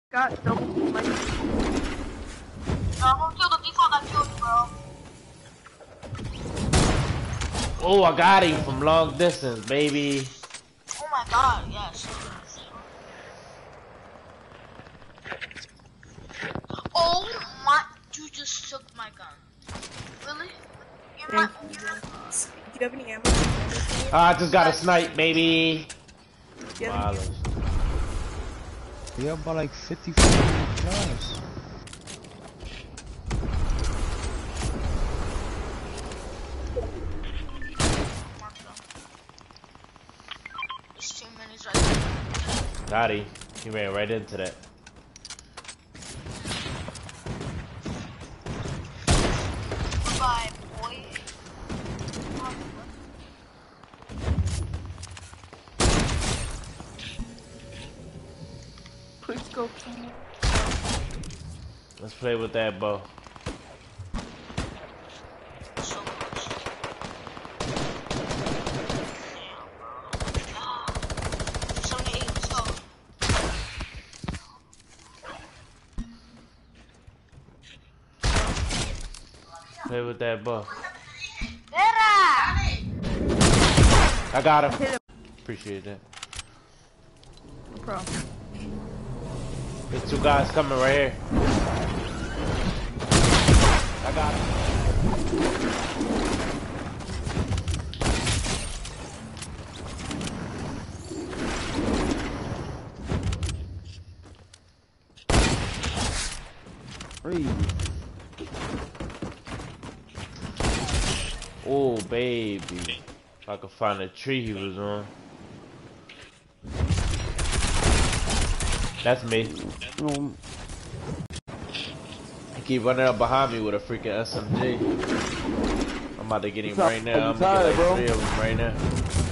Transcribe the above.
got double my. No, I'm gonna kill the default that killed you, bro. Oh, I got him from long distance, baby. Oh my god, yes. Oh my, you just took my gun. Really? Do you have any ammo? I just got a snipe, baby. Do you have any ammo? We have about like 54 guys. There's 2 minutes right there. Got him. He ran right into that. Goodbye, boy. Please go somewhere. Let's play with that bow. So much. Damn, bro. Ah. 78, let's go. Play with that bow. Vera! I got him. Appreciate that. No problem. There's 2 guys coming right here. I got him. Oh, baby. If I could find the tree he was on. That's me. He keep running up behind me with a freaking SMG. I'm about to get him right now. I'm gonna get like 3 of them right now.